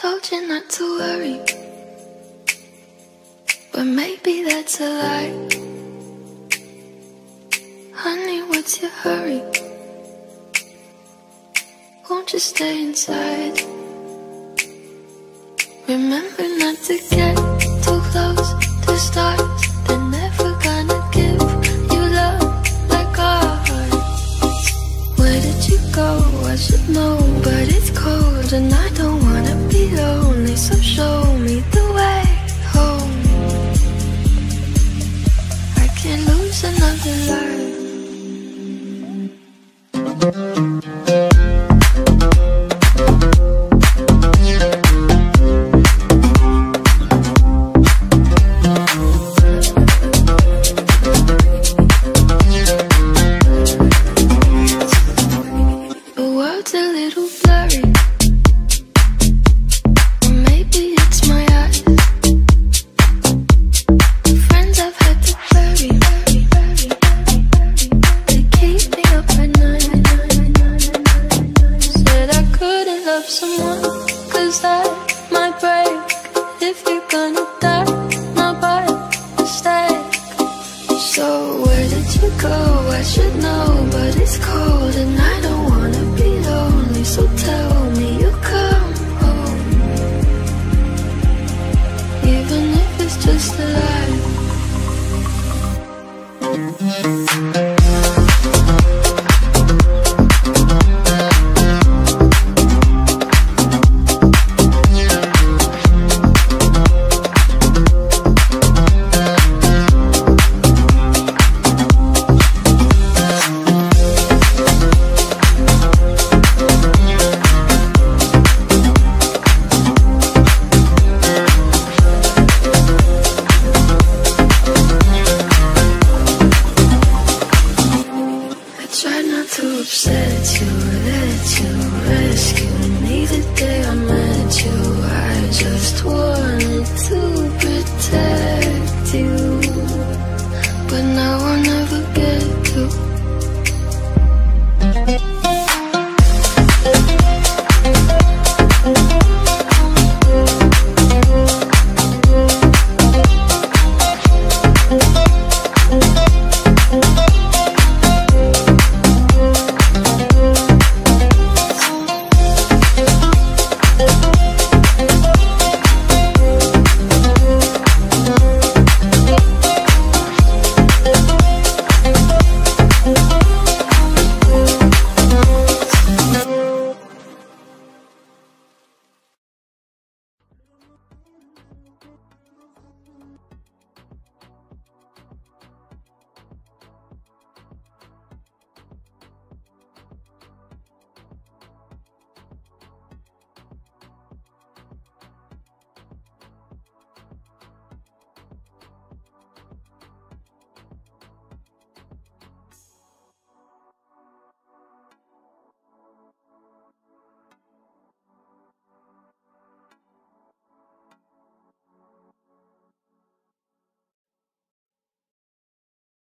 told you not to worry, but maybe that's a lie. Honey, what's your hurry? Won't you stay inside? Remember not to get too close to stars. They're never gonna give you love like ours. Where did you go? I should know, but it's cold and I don't wanna be lonely. So show me the way home. I can't lose another life. Someone, 'cause that might break. If you're gonna die, not by mistake. So where did you go? I should know, but it's cold and I don't wanna be lonely. So tell